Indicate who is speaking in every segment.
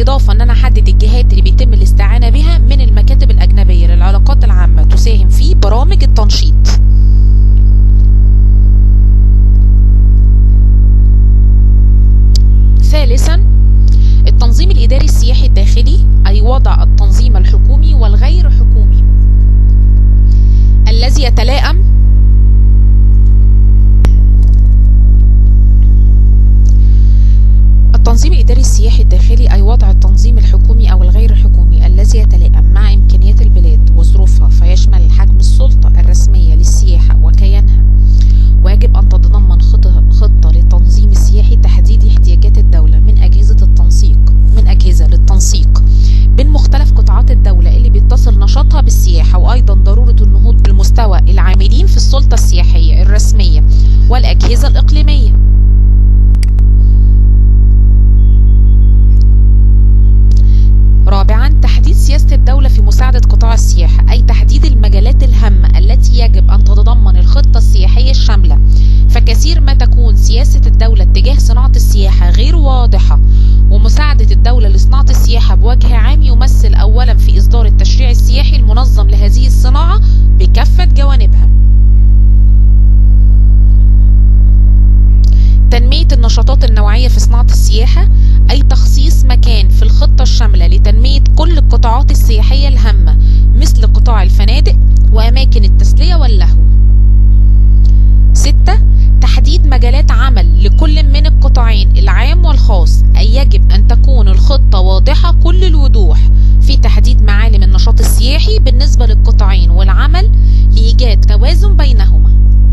Speaker 1: بالإضافة أن أنا أحدد الجهات اللي بيتم الاستعانة بها من المكاتب الأجنبية للعلاقات العامة تساهم في برامج التنشيط. ثالثا، التنظيم الإداري السياحي الداخلي، أي وضع التنظيم الحكومي والغير حكومي الذي يتلائم التنظيم الإداري السياحي الداخلي، أي وضع التنظيم الحكومي أو الغير حكومي الذي يتلائم مع إمكانيات البلاد وظروفها، فيشمل حجم السلطة الرسمية للسياحة وكيانها، ويجب أن تتضمن خطة للتنظيم السياحي تحديد احتياجات الدولة من أجهزة للتنسيق بين مختلف قطاعات الدولة اللي بيتصل نشاطها بالسياحة، وأيضا ضرورة النهوض بالمستوى العاملين في السلطة السياحية الرسمية والأجهزة الإقليمية. رابعا، تحديد سياسة الدولة في مساعدة قطاع السياحة، أي تحديد المجالات الهامة التي يجب أن تتضمن الخطة السياحية الشاملة، فكثير ما تكون سياسة الدولة تجاه صناعة السياحة غير واضحة، ومساعدة الدولة لصناعة السياحة بوجه عام يمثل أولا في إصدار التشريع السياحي المنظم لهذه الصناعة بكافة جوانبها. تنمية النشاطات النوعية في صناعة السياحة، أي تخصيص مكان في الخطة الشاملة لتنمية كل القطاعات السياحية الهامة مثل قطاع الفنادق وأماكن التسلية واللهو. 6. تحديد مجالات عمل لكل من القطاعين العام والخاص، أي يجب أن تكون الخطة واضحة كل الوضوح في تحديد معالم النشاط السياحي بالنسبة للقطاعين والعمل لإيجاد توازن بينهما.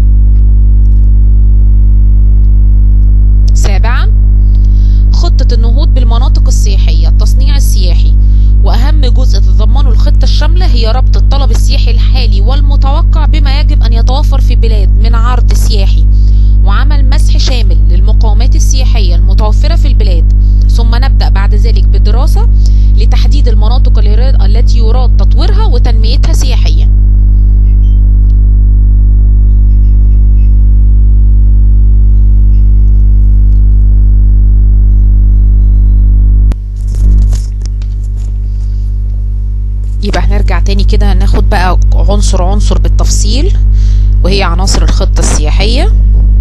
Speaker 1: 7. خطة النهوض بالمناطق السياحية، التصنيع السياحي، وأهم جزء تتضمنه الخطة الشاملة هي ربط الطلب السياحي الحالي والمتوقع بما يجب أن يتوفر في البلاد من عرض سياحي، وعمل مسح شامل للمقومات السياحية المتوفرة في البلاد، ثم نبدأ بعد ذلك بدراسة لتحديد المناطق التي يراد تطويرها وتنميتها سياحيا. يبقى هنرجع تاني كده ناخد بقى عنصر بالتفصيل، وهي عناصر الخطة السياحية.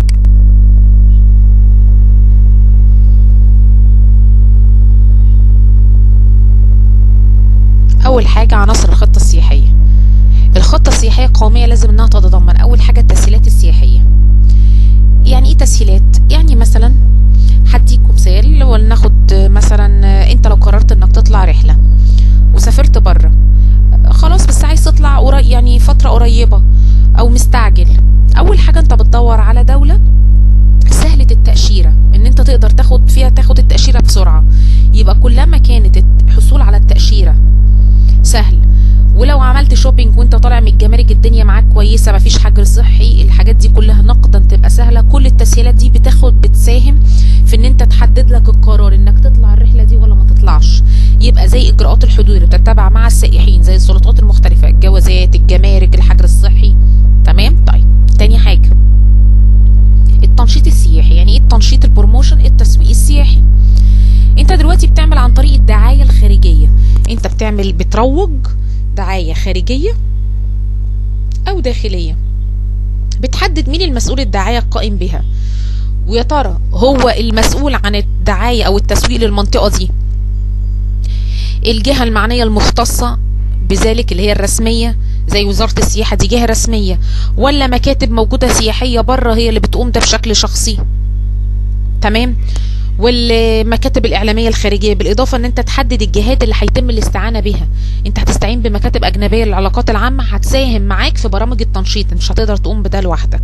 Speaker 1: أول حاجة عناصر الخطة السياحية. الخطة السياحية القومية لازم انها تتضمن أول حاجة التسهيلات السياحية. يعني ايه تسهيلات؟ يعني مثلا هديكم مثال، ولناخد مثلا انت لو قررت انك تطلع رحلة وسافرت بره خلاص، بس عايز تطلع يعني فترة قريبة او مستعجل، اول حاجة انت بتدور على دولة سهلة التأشيرة، ان انت تقدر تاخد التأشيرة بسرعة. يبقى كلما كانت الحصول على التأشيرة سهل، ولو عملت شوبينج وانت طالع من الجمارك الدنيا معاك كويسة، مفيش حجر صحي، الحاجات دي كلها نقدا تبقى سهلة. كل التسهيلات دي بتساهم في ان انت تحدد لك القرار انك تطلع الرحلة دي ولا ما تطلعش. يبقى زي اجراءات الحضور اللي بتتبع مع السائحين، زي السلطات المختلفة، الجوازات، الجمارك، الحجر الصحي. تمام. طيب، تاني حاجة التنشيط السياحي. يعني ايه التنشيط؟ البروموشن، التسويق السياحي. انت دلوقتي بتعمل عن طريق الدعاية الخارجية، انت بتروج دعاية خارجية او داخلية، بتحدد مين المسؤول الدعاية القائم بها، ويا ترى هو المسؤول عن الدعاية او التسويق للمنطقة دي الجهة المعنية المختصة بذلك اللي هي الرسمية، زي وزارة السياحة دي جهة رسمية، ولا مكاتب موجودة سياحية بره هي اللي بتقوم ده بشكل شخصي. تمام. والمكاتب الإعلامية الخارجية، بالإضافة ان انت تحدد الجهات اللي هيتم الاستعانة بها. انت هتستعين بمكاتب أجنبية للعلاقات العامة هتساهم معاك في برامج التنشيط، مش هتقدر تقوم بده لوحدك.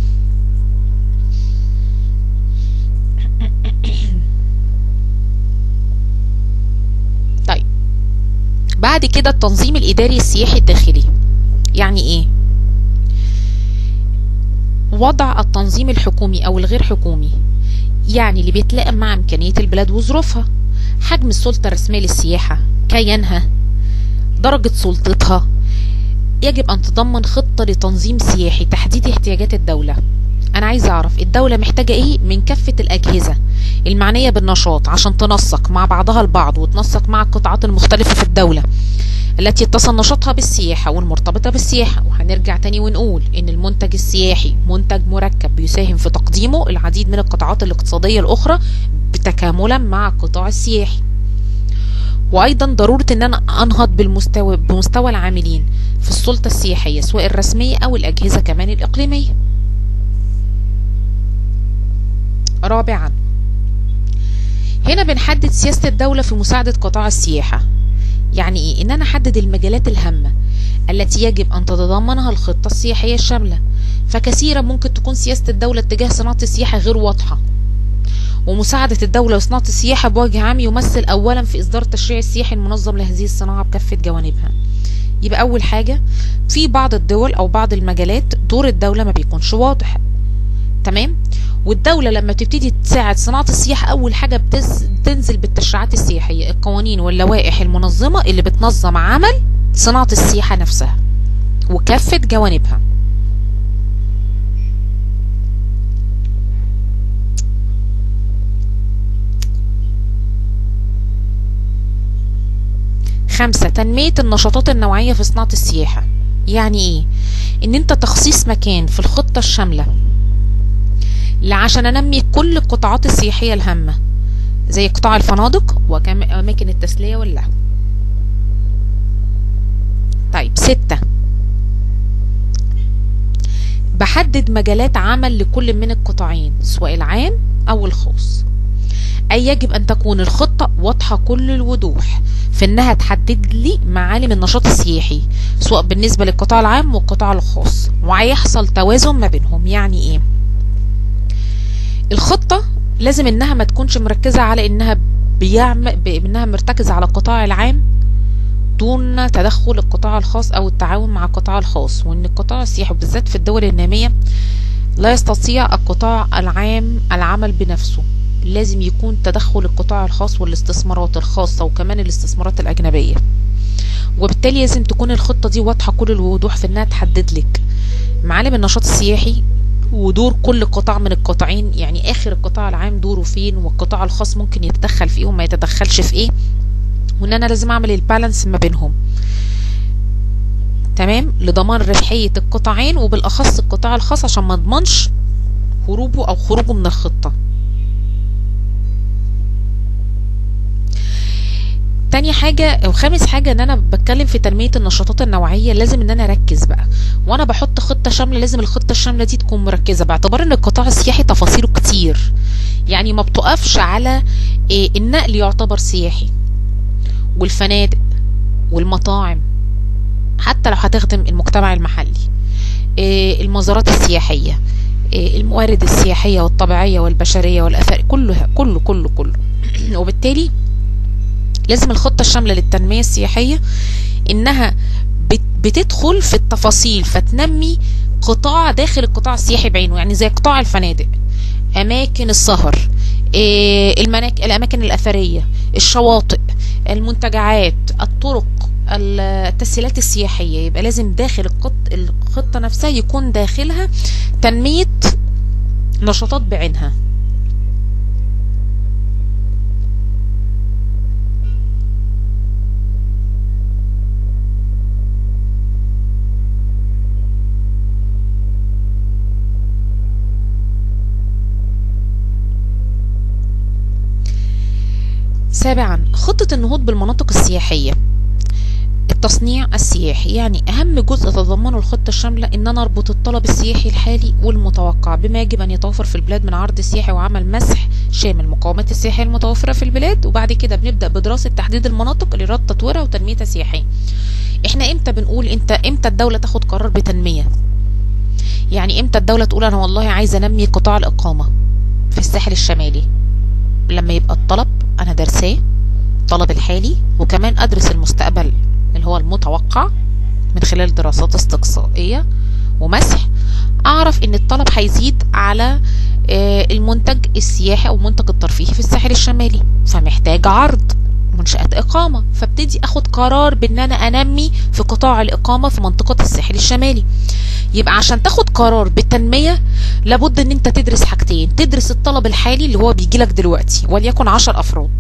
Speaker 1: طيب، بعد كده التنظيم الإداري السياحي الداخلي. يعني ايه؟ وضع التنظيم الحكومي او الغير حكومي، يعني اللي بيتلائم مع امكانية البلاد وظروفها، حجم السلطة الرسمية للسياحة، كيانها، درجة سلطتها. يجب ان تضمن خطة لتنظيم سياحي تحديد احتياجات الدولة. انا عايزه اعرف الدوله محتاجه ايه من كافه الاجهزه المعنيه بالنشاط عشان تنسق مع بعضها البعض وتنسق مع القطاعات المختلفه في الدوله التي يتصل نشاطها بالسياحه والمرتبطه بالسياحه. وهنرجع تاني ونقول ان المنتج السياحي منتج مركب بيساهم في تقديمه العديد من القطاعات الاقتصاديه الاخرى بتكاملا مع القطاع السياحي. وايضا ضروره ان انا انهض بمستوى العاملين في السلطه السياحيه سواء الرسميه او الاجهزه كمان الاقليميه. رابعا، هنا بنحدد سياسه الدوله في مساعده قطاع السياحه. يعني ايه؟ ان انا احدد المجالات الهامه التي يجب ان تتضمنها الخطه السياحيه الشامله. فكثيرا ممكن تكون سياسه الدوله اتجاه صناعه السياحه غير واضحه، ومساعدة الدولة لصناعة السياحة بوجه عام يمثل أولا في إصدار التشريع السياحي المنظم لهذه الصناعة بكافة جوانبها. يبقى أول حاجة، في بعض الدول أو بعض المجالات دور الدولة ما بيكونش واضح، تمام؟ والدولة لما تبتدي تساعد صناعة السياحة أول حاجة بتنزل بالتشريعات السياحية، القوانين واللوائح المنظمة اللي بتنظم عمل صناعة السياحة نفسها وكافة جوانبها. خمسة، تنمية النشاطات النوعية في صناعة السياحة. يعني ايه؟ ان انت تخصيص مكان في الخطة الشاملة عشان انمي كل القطاعات السياحية الهامة زي قطاع الفنادق وأماكن التسلية واللهو. طيب 6، بحدد مجالات عمل لكل من القطاعين سواء العام أو الخاص. أي يجب أن تكون الخطة واضحة كل الوضوح في أنها تحدد لي معالم النشاط السياحي سواء بالنسبة للقطاع العام والقطاع الخاص، وهيحصل توازن ما بينهم. يعني إيه؟ الخطة لازم إنها ما تكونش مركزة على إنها مرتكزة على القطاع العام دون تدخل القطاع الخاص أو التعاون مع القطاع الخاص، وإن القطاع السياحي بالذات في الدول النامية لا يستطيع القطاع العام العمل بنفسه، لازم يكون تدخل القطاع الخاص والاستثمارات الخاصة وكمان الاستثمارات الأجنبية. وبالتالي لازم تكون الخطة دي واضحة كل الوضوح في انها تحدد لك معالم النشاط السياحي ودور كل قطاع من القطاعين، يعني اخر القطاع العام دوره فين والقطاع الخاص ممكن يتدخل في ايه وما يتدخلش في ايه، وان انا لازم اعمل البالانس ما بينهم، تمام، لضمان ربحية القطاعين وبالاخص القطاع الخاص عشان ما اضمنش هروبه او خروجه من الخطة. تاني حاجة او خامس حاجة ان انا بتكلم في تنمية النشاطات النوعية، لازم ان انا اركز بقى وانا بحط خطة شاملة، لازم الخطة الشاملة دي تكون مركزة باعتبار ان القطاع السياحي تفاصيله كتير، يعني ما بتقفش على النقل يعتبر سياحي والفنادق والمطاعم حتى لو هتخدم المجتمع المحلي، المزارات السياحية، الموارد السياحية والطبيعية والبشرية والأثار، كله كله كله كله. وبالتالي لازم الخطة الشاملة للتنمية السياحية انها بتدخل في التفاصيل فتنمي قطاع داخل القطاع السياحي بعينه، يعني زي قطاع الفنادق، اماكن السهر، الاماكن الاثرية، الشواطئ، المنتجعات، الطرق، التسهيلات السياحية. يبقى لازم داخل الخطة نفسها يكون داخلها تنمية نشاطات بعينها. سابعا، خطة النهوض بالمناطق السياحية. التصنيع السياحي، يعني أهم جزء تتضمنه الخطة الشاملة إن أنا أربط الطلب السياحي الحالي والمتوقع بما يجب أن يتوفر في البلاد من عرض سياحي وعمل مسح شامل المقومات السياحية المتوفرة في البلاد، وبعد كده بنبدأ بدراسة تحديد المناطق اللي يراد تطويرها وتنميتها سياحيا. إحنا إمتى بنقول إمتى الدولة تاخد قرار بتنمية؟ يعني إمتى الدولة تقول أنا والله عايزة أنمي قطاع الإقامة في الساحل الشمالي؟ لما يبقى الطلب أنا درساه، الطلب الحالي، وكمان أدرس المستقبل اللي هو المتوقع من خلال دراسات استقصائية ومسح، أعرف إن الطلب هيزيد على المنتج السياحي أو المنتج الترفيهي في الساحل الشمالي، فمحتاج عرض منشآت إقامة، فابتدي أخد قرار بأن أنا أنمي في قطاع الإقامة في منطقة الساحل الشمالي. يبقى عشان تاخد قرار بالتنمية لابد أن أنت تدرس حاجتين، تدرس الطلب الحالي اللي هو بيجيلك دلوقتي وليكن 10 أفراد.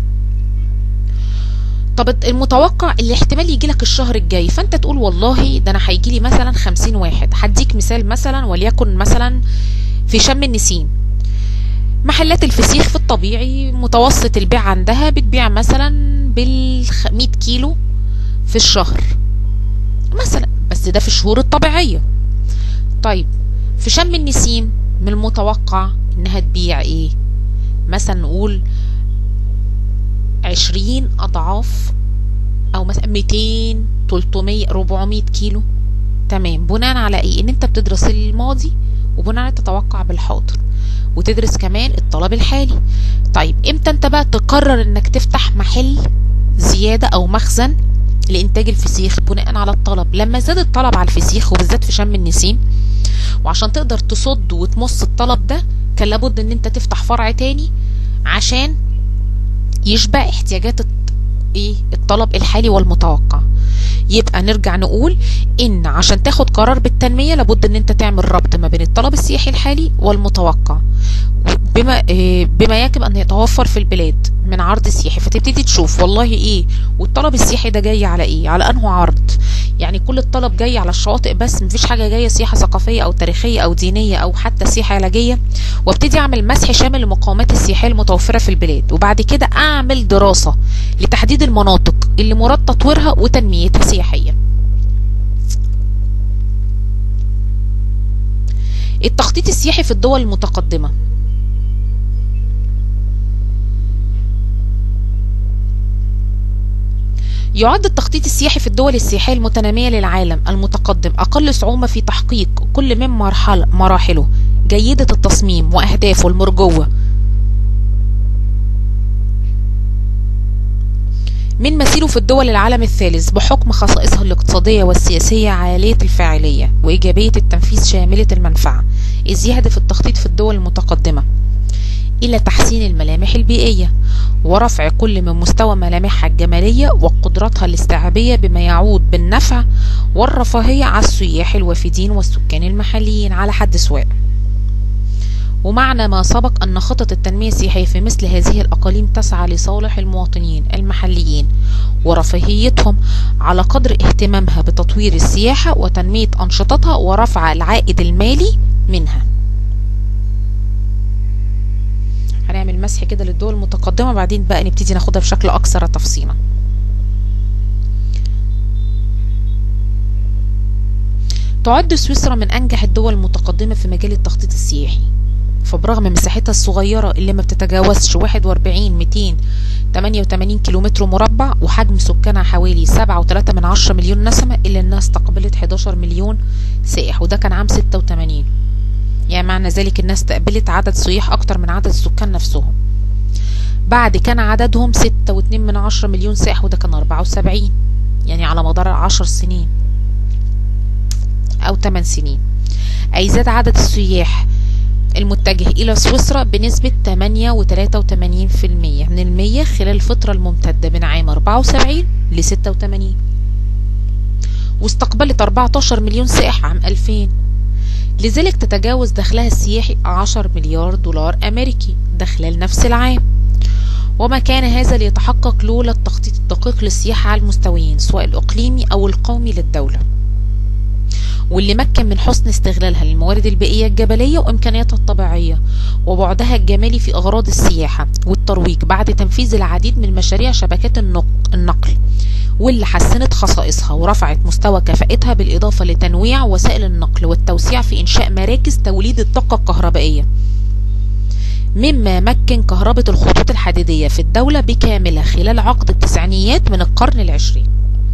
Speaker 1: طب المتوقع اللي احتمال يجيلك الشهر الجاي، فأنت تقول والله ده أنا هيجيلي مثلا 50 واحد. هديك مثال مثلا، وليكن مثلا في شم النسيم محلات الفسيخ في الطبيعي متوسط البيع عندها بتبيع مثلا بال100 كيلو في الشهر مثلا، بس ده في الشهور الطبيعية. طيب في شم النسيم من المتوقع انها تبيع ايه؟ مثلا نقول 20 اضعاف، او مثلا 200 300 400 كيلو. تمام، بناء على ايه؟ ان انت بتدرس الماضي وبناء على تتوقع بالحاضر، وتدرس كمان الطلب الحالي. طيب امتى انت بقى تقرر انك تفتح محل زيادة او مخزن لانتاج الفسيخ بناء على الطلب؟ لما زاد الطلب على الفسيخ وبالذات في شم النسيم، وعشان تقدر تصد وتمص الطلب ده كان لابد ان انت تفتح فرع تاني عشان يشبع احتياجات الطلب الحالي والمتوقع. يبقى نرجع نقول ان عشان تاخد قرار بالتنمية لابد ان انت تعمل ربط ما بين الطلب السياحي الحالي والمتوقع بما يجب ان يتوفر في البلاد من عرض سياحي. فتبتدي تشوف والله ايه، والطلب السياحي ده جاي على ايه، على انه عرض. يعني كل الطلب جاي على الشواطئ بس، مفيش حاجة جاية سياحة ثقافية او تاريخية او دينية او حتى سياحة علاجية. وابتدي اعمل مسح شامل للمقومات السياحية المتوفرة في البلاد، وبعد كده اعمل دراسة لتحديد المناطق اللي مراد تطويرها وتنميتها سياحيا. التخطيط السياحي في الدول المتقدمة. يعد التخطيط السياحي في الدول السياحية المتنامية للعالم المتقدم أقل صعوبة في تحقيق كل من مراحله جيدة التصميم وأهدافه المرجوة من مثيله في الدول العالم الثالث، بحكم خصائصها الاقتصادية والسياسية عالية الفاعلية وإيجابية التنفيذ شاملة المنفعة، إذ يهدف التخطيط في الدول المتقدمة إلى تحسين الملامح البيئية ورفع كل من مستوى ملامحها الجمالية وقدراتها الاستيعابية، بما يعود بالنفع والرفاهية على السياح الوافدين والسكان المحليين على حد سواء. ومعنى ما سبق أن خطط التنمية السياحية في مثل هذه الأقاليم تسعى لصالح المواطنين المحليين ورفاهيتهم على قدر اهتمامها بتطوير السياحة وتنمية أنشطتها ورفع العائد المالي منها. هنعمل مسح كده للدول المتقدمة، بعدين بقى نبتدي ناخدها بشكل أكثر تفصيلا. تعد سويسرا من أنجح الدول المتقدمة في مجال التخطيط السياحي، فبرغم مساحتها الصغيرة اللي ما بتتجاوزش 41,288 كيلومتر مربع وحجم سكانها حوالي 7.3 مليون نسمة، إلا أنها استقبلت 11 مليون سائح، وده كان عام 86. يعني معنى ذلك الناس استقبلت عدد سياح أكتر من عدد السكان نفسهم. بعد كان عددهم 6.2 مليون سائح، وده كان 74، يعني على مدار 10 سنين أو 8 سنين. أي زاد عدد السياح المتجه إلى سويسرا بنسبة 8.83% من المية خلال الفترة الممتدة من عام 74 ل 86، واستقبلت 14 مليون سائح عام 2000. لذلك تتجاوز دخلها السياحي 10 مليار دولار أمريكي ده خلال نفس العام، وما كان هذا ليتحقق لولا التخطيط الدقيق للسياحة على المستويين سواء الإقليمي أو القومي للدولة، واللي مكن من حسن استغلالها للموارد البيئية الجبلية وإمكانياتها الطبيعية وبعدها الجمالي في أغراض السياحة والترويج، بعد تنفيذ العديد من مشاريع شبكات النقل، واللي حسنت خصائصها ورفعت مستوى كفاءتها، بالإضافة لتنويع وسائل النقل والتوسيع في إنشاء مراكز توليد الطاقة الكهربائية، مما مكن كهرباء الخطوط الحديدية في الدولة بكاملها خلال عقد التسعينيات من القرن العشرين.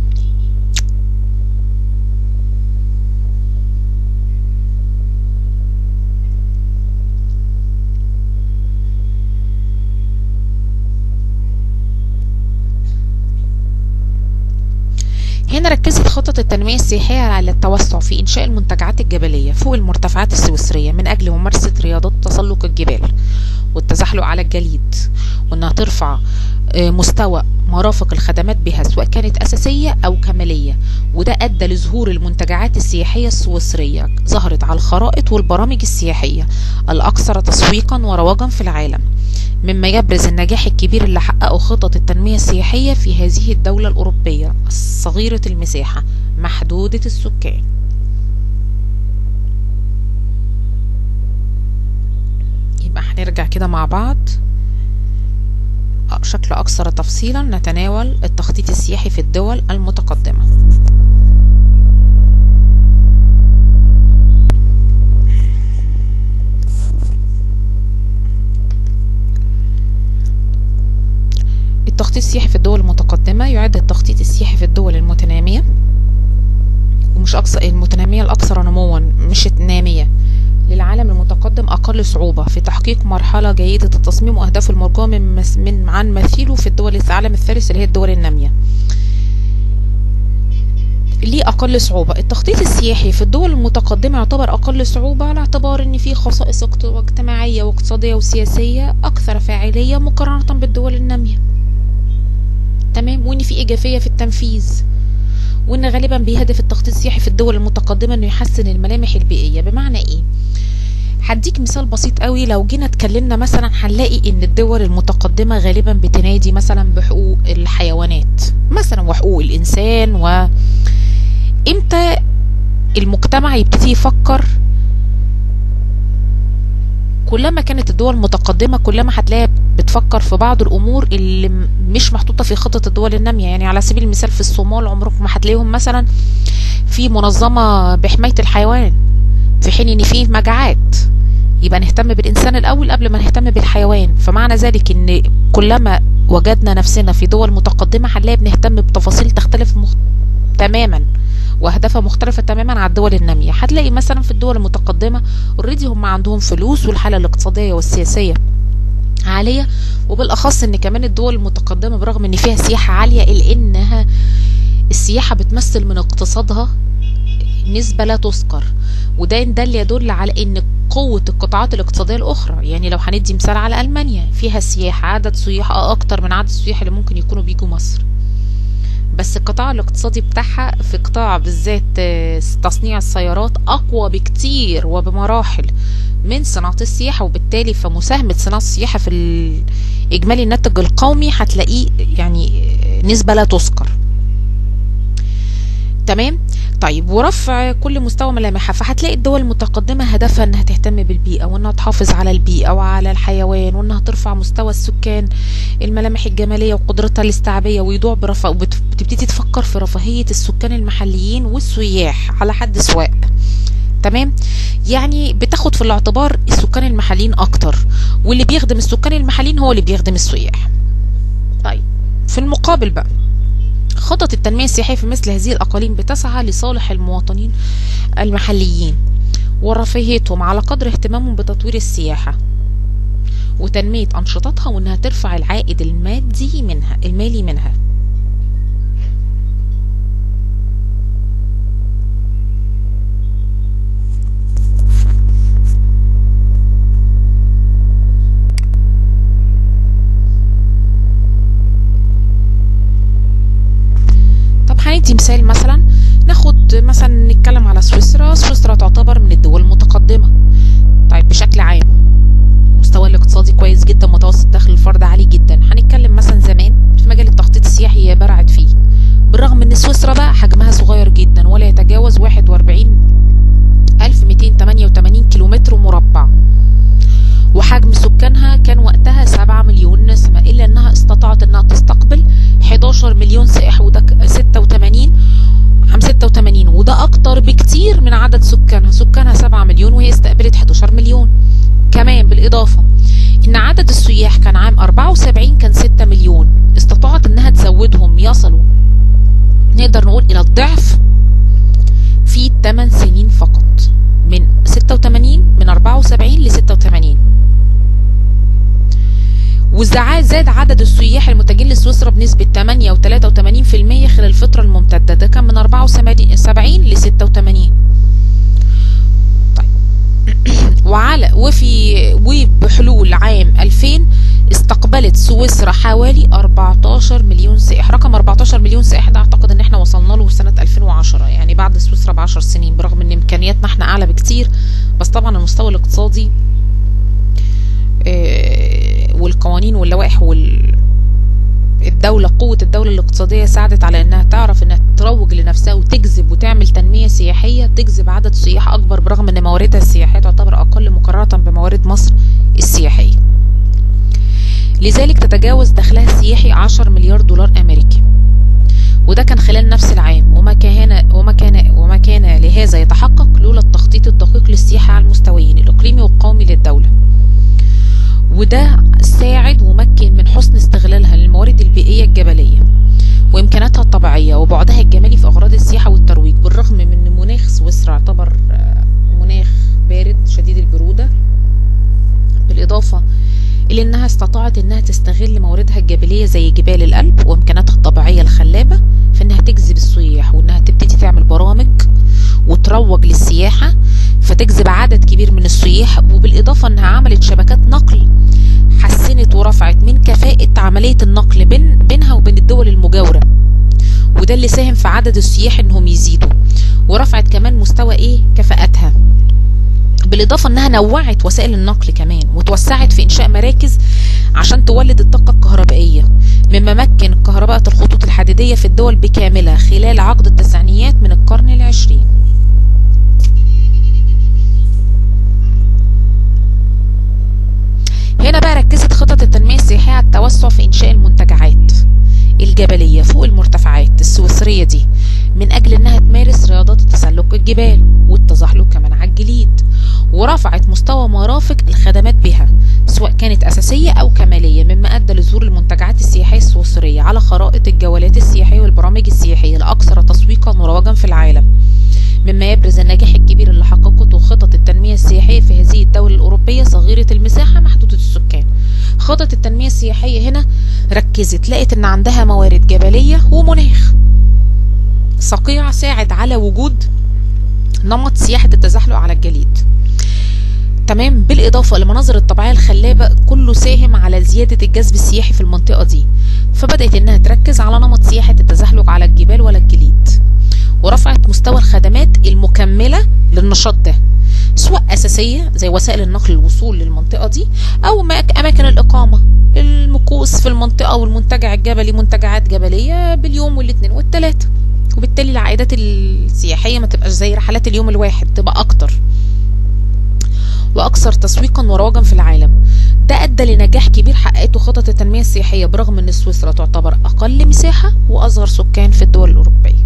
Speaker 1: هنا ركزت خطط التنمية السياحية على التوسع في إنشاء المنتجعات الجبلية فوق المرتفعات السويسرية من أجل ممارسة رياضات تسلق الجبال والتزحلق على الجليد، وأنها ترفع مستوى مرافق الخدمات بها سواء كانت أساسية أو كمالية، وده أدى لظهور المنتجعات السياحية السويسرية، ظهرت على الخرائط والبرامج السياحية الأكثر تسويقا ورواجا في العالم، مما يبرز النجاح الكبير اللي حققه خطط التنمية السياحية في هذه الدولة الأوروبية صغيرة المساحة محدودة السكان. يبقى هنرجع كده مع بعض بشكل أكثر تفصيلا نتناول التخطيط السياحي في الدول المتقدمة. التخطيط السياحي في الدول المتقدمة يعد التخطيط السياحي في الدول المتنامية، ومش أكثر المتنامية الأكثر نموا مش النامية، للعالم المتقدم أقل صعوبة في تحقيق مرحلة جيدة التصميم وأهدافه المرجوة عن مثيله في الدول العالم الثالث اللي هي الدول النامية. ليه أقل صعوبة؟ التخطيط السياحي في الدول المتقدمة يعتبر أقل صعوبة على اعتبار إن فيه خصائص اجتماعية واقتصادية وسياسية أكثر فاعلية مقارنة بالدول النامية. تمام، وإن فيه إيجابية في التنفيذ، وإن غالبا بيهدف التخطيط السياحي في الدول المتقدمة إنه يحسن الملامح البيئية. بمعنى إيه؟ هديك مثال بسيط قوي. لو جينا اتكلمنا مثلا هنلاقي ان الدول المتقدمة غالبا بتنادي مثلا بحقوق الحيوانات مثلا وحقوق الانسان، وامتى المجتمع يبتدي يفكر؟ كلما كانت الدول متقدمة كلما هتلاقي بتفكر في بعض الامور اللي مش محطوطة في خطة الدول النامية. يعني على سبيل المثال في الصومال عمركم ما هتلاقيهم مثلا في منظمة بحماية الحيوان، في حين ان في مجاعات. يبقى نهتم بالإنسان الأول قبل ما نهتم بالحيوان. فمعنى ذلك إن كلما وجدنا نفسنا في دول متقدمة هنلاقي بنهتم بتفاصيل تختلف تماما وأهدافها مختلفة تماما عن الدول النامية. هتلاقي مثلا في الدول المتقدمة اوريدي هم عندهم فلوس والحالة الاقتصادية والسياسية عالية، وبالأخص إن كمان الدول المتقدمة برغم إن فيها سياحة عالية إلا إنها السياحة بتمثل من اقتصادها نسبة لا تذكر، وده اللي يدل على ان قوة القطاعات الاقتصادية الاخرى. يعني لو هندي مثال على المانيا فيها سياحة عدد سياح اكتر من عدد السياح اللي ممكن يكونوا بيجوا مصر، بس القطاع الاقتصادي بتاعها في قطاع بالذات تصنيع السيارات اقوى بكتير وبمراحل من صناعة السياحة، وبالتالي فمساهمة صناعة السياحة في اجمالي الناتج القومي هتلاقيه يعني نسبة لا تذكر. تمام. طيب، ورفع كل مستوى ملامحها، فهتلاقي الدول المتقدمة هدفها انها تهتم بالبيئة وانها تحافظ على البيئة وعلى الحيوان، وانها ترفع مستوى السكان الملامح الجمالية وقدرتها الاستيعابية، ويدوع وبتبتدي تفكر في رفاهية السكان المحليين والسياح على حد سواء. تمام، يعني بتاخد في الاعتبار السكان المحليين اكتر، واللي بيخدم السكان المحليين هو اللي بيخدم السياح. طيب، في المقابل بقى خطط التنمية السياحية في مثل هذه الأقاليم بتسعى لصالح المواطنين المحليين ورفاهيتهم على قدر اهتمامهم بتطوير السياحة وتنمية أنشطتها، وأنها ترفع العائد المالي منها. هندي مثال مثلا، ناخد مثلا نتكلم على سويسرا. سويسرا تعتبر من الدول المتقدمة. طيب، بشكل عام مستوى الاقتصادي كويس جدا، متوسط دخل الفرد عالي جدا. هنتكلم مثلا زمان في مجال التخطيط السياحي هي برعت فيه، بالرغم ان سويسرا بقى حجمها صغير جدا ولا يتجاوز 41,288 كيلومتر مربع، وحجم سكانها كان وقتها 7 مليون نسمة، إلا أنها استطاعت أنها تستقبل 11 مليون سائح، وده 86 وده أكتر بكتير من عدد سكانها 7 مليون وهي استقبلت 11 مليون. كمان بالإضافة إن عدد السياح كان عام 74 كان 6 مليون، استطاعت أنها تزودهم يصلوا نقدر نقول إلى الضعف في 8 سنين فقط، من 74 ل 86. وزاد عدد السياح المتجهين لسويسرا بنسبة 8 و83% خلال الفترة الممتدة، ده كان من 74 ل 86. طيب وبحلول عام 2000 استقبلت سويسرا حوالي 14 مليون سائح. رقم 14 مليون سائح ده اعتقد ان احنا وصلنا له سنة 2010، يعني بعد سويسرا ب10 سنين، برغم ان امكانياتنا احنا اعلى بكتير، بس طبعا المستوى الاقتصادي والقوانين واللوائح الدولة، قوة الدولة الاقتصادية ساعدت على انها تعرف انها تروج لنفسها وتجذب وتعمل تنمية سياحية تجذب عدد سياح اكبر، برغم ان مواردها السياحية تعتبر اقل مقارنة بموارد مصر السياحية. لذلك تتجاوز دخلها السياحي 10 مليار دولار امريكي، وده كان خلال نفس العام، وما كان لهذا يتحقق لولا التخطيط الدقيق للسياحة على المستويين الاقليمي والقومي للدولة، وده ساعد ومكن من حسن استغلالها للموارد البيئية الجبلية وإمكاناتها الطبيعية وبعدها الجمالي في أغراض السياحة والترويج، بالرغم من أن مناخ سويسرا يعتبر مناخ بارد شديد البرودة، بالإضافة إلى أنها استطاعت أنها تستغل مواردها الجبلية زي جبال الألب وإمكاناتها الطبيعية الخلابة في أنها تجذب السياح، وأنها تبتدي تعمل برامج وتروج للسياحة فتجذب عدد كبير من السياح، وبالإضافة أنها عملت شبكات نقل حسنت ورفعت من كفاءة عملية النقل بينها وبين الدول المجاورة، وده اللي ساهم في عدد السياح انهم يزيدوا، ورفعت كمان مستوى كفاءتها، بالإضافة انها نوعت وسائل النقل كمان وتوسعت في إنشاء مراكز عشان تولد الطاقة الكهربائية، مما مكن كهرباء الخطوط الحديدية في الدول بكاملها خلال عقد التسعينيات من القرن العشرين. هنا بقى ركزت خطط التنمية السياحية على التوسع في إنشاء المنتجعات الجبلية فوق المرتفعات السويسرية دي، من أجل أنها تمارس رياضات تسلق الجبال والتزحلق كمان على الجليد، ورفعت مستوى مرافق الخدمات بها سواء كانت أساسية أو كمالية، مما أدى لظهور المنتجعات السياحية السويسرية على خرائط الجولات السياحية والبرامج السياحية الأكثر تسويقا ورواجا في العالم، مما يبرز النجاح الكبير اللي حققته خطط التنمية السياحية في هذه الدولة الأوروبية صغيرة المساحة محدودة السكان. خطط التنمية السياحية هنا ركزت، لقيت ان عندها موارد جبلية ومناخ صقيع ساعد على وجود نمط سياحة التزحلق على الجليد، تمام، بالإضافة للمناظر الطبيعية الخلابة، كله ساهم على زيادة الجذب السياحي في المنطقة دي، فبدأت انها تركز على نمط سياحة التزحلق على الجبال ولا الجليد، ورفعت مستوى الخدمات المكملة للنشاط ده، سواء أساسية زي وسائل النقل للوصول للمنطقة دي، أو أماكن الإقامة، المكوس في المنطقة والمنتجع الجبلي، منتجعات جبلية باليوم والاثنين والثلاثة، وبالتالي العائدات السياحية ما تبقاش زي رحلات اليوم الواحد، تبقى أكتر وأكثر تسويقا ورواجا في العالم. ده أدى لنجاح كبير حققته خطط التنمية السياحية، برغم أن سويسرا تعتبر أقل مساحة وأصغر سكان في الدول الأوروبية.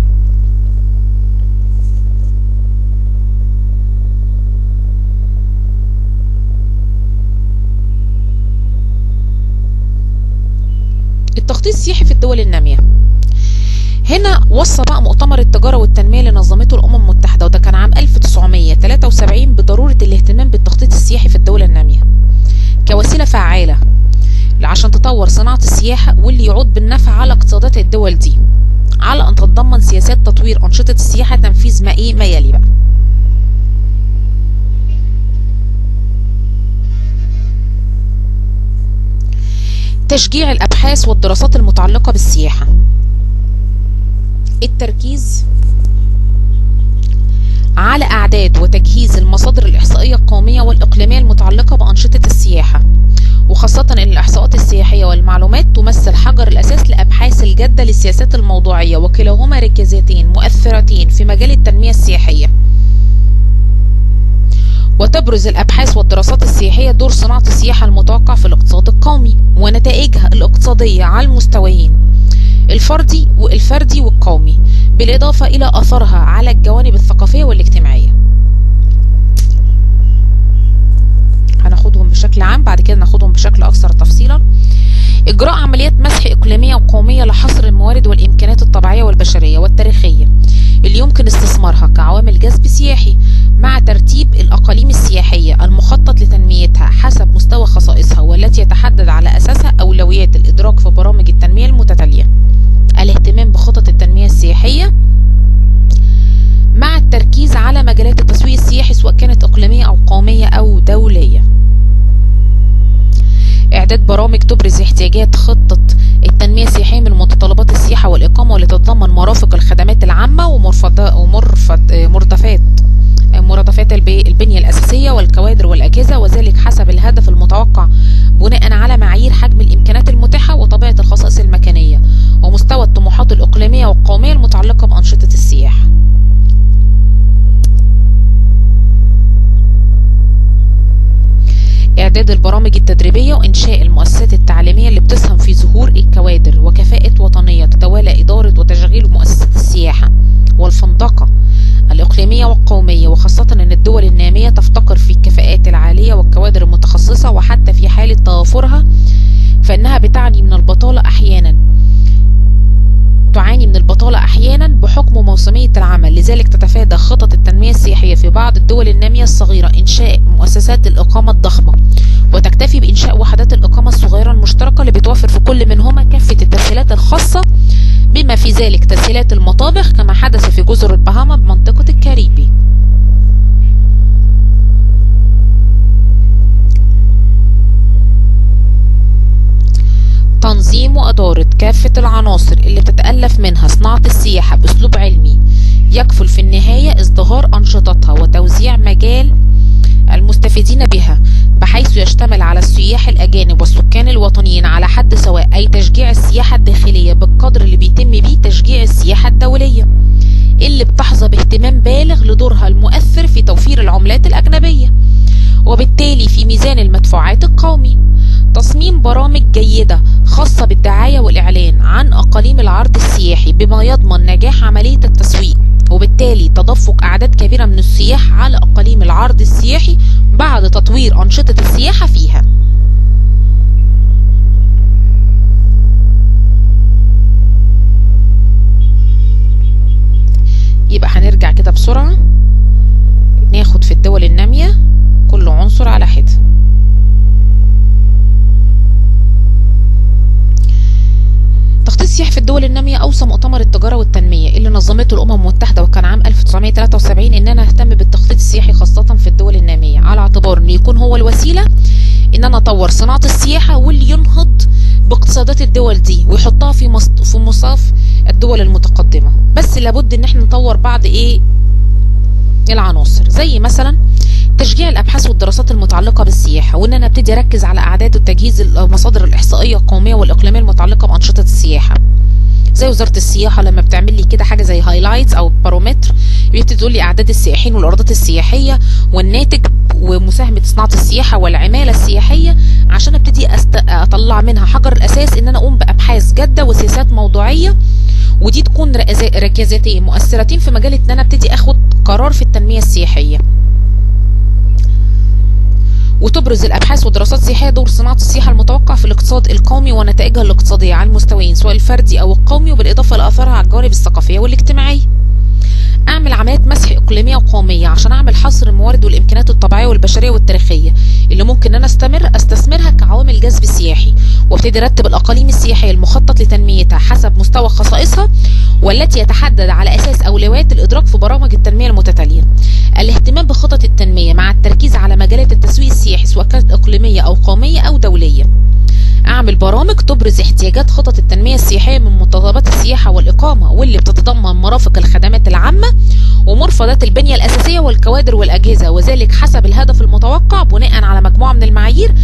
Speaker 1: التخطيط السياحي في الدول النامية، هنا وصى بقى مؤتمر التجارة والتنمية اللي نظمته الأمم المتحدة، وده كان عام 1973، بضرورة الاهتمام بالتخطيط السياحي في الدول النامية كوسيلة فعالة عشان تطور صناعة السياحة واللي يعود بالنفع على اقتصادات الدول دي، على أن تتضمن سياسات تطوير أنشطة السياحة تنفيذ ما يلي بقى. تشجيع الأبحاث والدراسات المتعلقة بالسياحة، التركيز على أعداد وتجهيز المصادر الإحصائية القومية والإقليمية المتعلقة بأنشطة السياحة، وخاصة أن الإحصاءات السياحية والمعلومات تمثل حجر الأساس لأبحاث الجادة للسياسات الموضوعية، وكلاهما ركيزتين مؤثرتين في مجال التنمية السياحية. وتبرز الأبحاث والدراسات السياحية دور صناعة السياحة المتوقع في الاقتصاد القومي ونتائجها الاقتصادية على المستويين الفردي والقومي، بالإضافة إلى أثرها على الجوانب الثقافية والاجتماعية. هناخدهم بشكل عام، بعد كده ناخدهم بشكل أكثر تفصيلا. إجراء عمليات مسح إقليمية وقومية لحصر الموارد والإمكانات الطبيعية والبشرية والتاريخية اللي يمكن استثمارها كعوامل جذب سياحي، مع ترتيب الأقاليم السياحية المخطط لتنميتها حسب مستوى خصائصها، والتي يتحدد على أساسها أولويات الإدراك في برامج التنمية المتتالية. الاهتمام بخطط التنمية السياحية مع التركيز على مجالات التسويق السياحي سواء كانت إقليمية أو قومية أو دولية. إعداد إعداد برامج تبرز احتياجات خطة التنمية السياحية من متطلبات السياحة والإقامة، واللي تتضمن مرافق الخدمات العامة ومرادفات البنية الأساسية والكوادر والأجهزة، وذلك حسب الهدف المتوقع بناء على معايير حجم الإمكانات المتاحة وطبيعة الخصائص المكانية ومستوى الطموحات الإقليمية والقومية المتعلقة بأنشطة السياحة. إعداد البرامج التدريبية وإنشاء المؤسسات التعليمية اللي بتسهم في ظهور الكوادر وكفاءة وطنية تتوالى إدارة وتشغيل مؤسسات السياحة والفندقة الإقليمية والقومية، وخاصة أن الدول النامية تفتقر في الكفاءات العالية والكوادر المتخصصة، وحتى في حالة توافرها فإنها تعاني من البطالة أحيانا بحكم موسمية العمل. لذلك تتفادى خطط التنمية السياحية في بعض الدول النامية الصغيرة إنشاء مؤسسات الإقامة الضخمة، وتكتفي بإنشاء وحدات الإقامة الصغيرة المشتركة اللي بتوفر في كل منهما كافة التسهيلات الخاصة بما في ذلك تسهيلات المطابخ، كما حدث في جزر البهاما بمنطقة الكاريبي. تنظيم وإدارة كافة العناصر اللي بتتألف منها صناعة السياحة بأسلوب علمي يكفل في النهاية ازدهار أنشطتها وتوزيع مجال المستفيدين بها، بحيث يشتمل على السياح الأجانب والسكان الوطنيين على حد سواء، أي تشجيع السياحة الداخلية بالقدر اللي بيتم بيه تشجيع السياحة الدولية اللي بتحظى باهتمام بالغ لدورها المؤثر في توفير العملات الأجنبية، وبالتالي في ميزان المدفوعات القومي. تصميم برامج جيدة خاصة بالدعاية والإعلان عن أقاليم العرض السياحي بما يضمن نجاح عملية التسويق، وبالتالي تدفق أعداد كبيرة من السياح على أقاليم العرض السياحي بعد تطوير أنشطة السياحة فيها. يبقى هنرجع كده بسرعة ناخد في الدول النامية كل عنصر على حدة. تخطيط السياحة في الدول النامية أوصى مؤتمر التجارة والتنمية اللي نظمته الأمم المتحدة وكان عام 1973 إن أنا أهتم بالتخطيط السياحي خاصة في الدول النامية، على اعتبار إنه يكون هو الوسيلة إن أنا أطور صناعة السياحة واللي ينهض باقتصادات الدول دي ويحطها في مصاف الدول المتقدمة. بس لابد إن احنا نطور بعض العناصر، زي مثلا تشجيع الابحاث والدراسات المتعلقه بالسياحه، وان انا ابتدي اركز على اعداد وتجهيز المصادر الاحصائيه القوميه والاقليميه المتعلقه بانشطه السياحه، زي وزاره السياحه لما بتعمل لي كده حاجه زي هايلايتس او بارومتر، بتبتدي تقول لي اعداد السائحين والايرادات السياحيه والناتج ومساهمه صناعه السياحه والعماله السياحيه، عشان ابتدي اطلع منها حجر الاساس ان انا اقوم بابحاث جاده وسياسات موضوعيه، ودي تكون ركيزتين مؤثرتين في مجال ان انا ابتدي اخد قرار في التنميه السياحيه. وتبرز الابحاث والدراسات السياحيه دور صناعه السياحه المتوقع في الاقتصاد القومي ونتائجها الاقتصاديه على المستويين سواء الفردي او القومي، وبالاضافه لاثارها على الجوانب الثقافيه والاجتماعيه. اعمل عمليات مسح اقليميه وقوميه عشان اعمل حصر الموارد والامكانيات الطبيعيه والبشريه والتاريخيه اللي ممكن انا استثمرها كعوامل جذب سياحي، وابتدي ارتب الاقاليم السياحيه المخطط لتنميتها حسب مستوى خصائصها والتي يتحدد على اساس اولويات الادراك في برامج التنميه المتتاليه. الاهتمام بخطط التنميه مع التركيز على مجالات التسويق السياحي سواء كانت اقليميه او قوميه او دوليه. اعمل برامج تبرز احتياجات خطط التنميه السياحيه من متطلبات السياحه والاقامه، واللي بتتضمن مرافق الخدمات العامه ومرفضات البنيه الاساسيه والكوادر والاجهزه، وذلك حسب الهدف المتوقع بناء على مجموعه من المعايير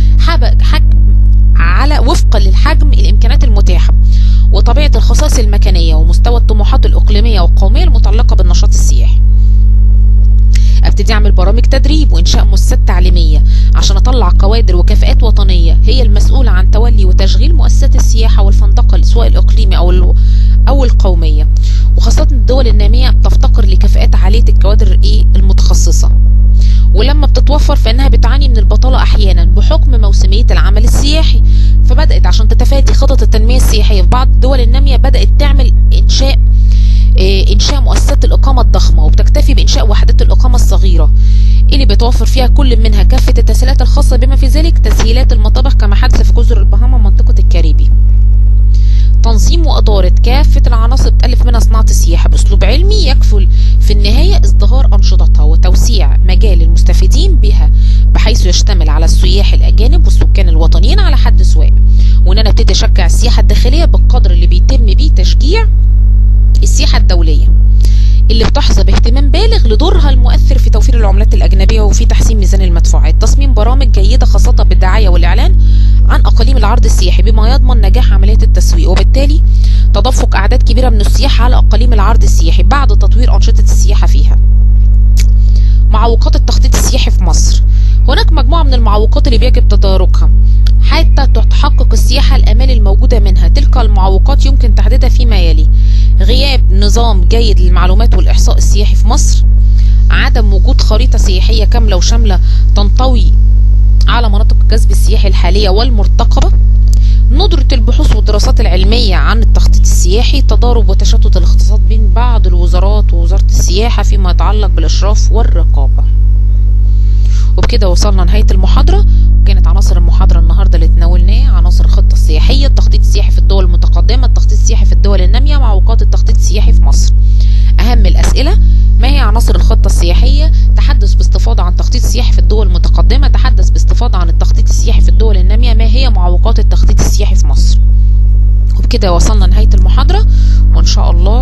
Speaker 1: على وفقا للحجم الامكانات المتاحه وطبيعه الخصائص المكانيه ومستوى الطموحات الاقليميه والقوميه المتعلقه بالنشاط السياحي. ابتدي اعمل برامج تدريب وانشاء مؤسسات تعليميه عشان اطلع كوادر وكفاءات وطنيه هي المسؤوله عن تولي وتشغيل مؤسسات السياحه والفندقه سواء الاقليمي او القوميه، وخاصه الدول الناميه بتفتقر لكفاءات عاليه الكوادر المتخصصه، ولما بتتوفر فانها بتعاني من البطاله احيانا بحكم موسميه العمل السياحي. فبدات عشان تتفادي خطط التنميه السياحيه في بعض الدول الناميه بدات تعمل انشاء مؤسسات الاقامه الضخمه، وبتكتفي بانشاء وحدات الاقامه الصغيره اللي بتوفر فيها كل منها كافه التسهيلات الخاصه بما في ذلك تسهيلات المطابخ كما حدث في جزر البهاما ومنطقه الكاريبي. تنظيم واداره كافه العناصر بتالف منها صناعه السياحه باسلوب علمي يكفل في النهايه ازدهار انشطتها وتوسيع مجال المستفيدين بها بحيث يشتمل على السياح الاجانب والسكان الوطنيين على حد سواء. تحظى باهتمام بالغ لدورها المؤثر في توفير العملات الأجنبية وفي تحسين ميزان المدفوعات. تصميم برامج جيدة خاصة بالدعاية والإعلان عن أقاليم العرض السياحي بما يضمن نجاح عملية التسويق، وبالتالي تدفق أعداد كبيرة من السياح على أقاليم العرض السياحي بعد تطوير أنشطة السياحة فيها. معوقات التخطيط السياحي في مصر. هناك مجموعة من المعوقات اللي بيجب تداركها حتى تحقق السياحة الآمال الموجودة منها. تلك المعوقات يمكن تحديدها فيما يلي: غياب نظام جيد للمعلومات والإحصاء السياحي في مصر، عدم وجود خريطة سياحية كاملة وشاملة تنطوي على مناطق الجذب السياحي الحالية والمرتقبة، ندرة البحوث والدراسات العلمية عن التخطيط السياحي، تضارب وتشتت الاختصاصات بين بعض الوزارات ووزارة السياحة فيما يتعلق بالإشراف والرقابة. وبكده وصلنا نهاية المحاضرة. وكانت عناصر المحاضرة النهاردة اللي تناولناها عناصر الخطة السياحية، التخطيط السياحي في الدول المتقدمة، التخطيط السياحي في الدول النامية، معوقات التخطيط السياحي في مصر. أهم الأسئلة: ما هي عناصر الخطة السياحية؟ تحدث باستفاضة عن التخطيط السياحي في الدول المتقدمة، تحدث باستفاضة عن التخطيط السياحي في الدول النامية، ما هي معوقات التخطيط السياحي في مصر. وبكده وصلنا نهاية المحاضرة، وإن شاء الله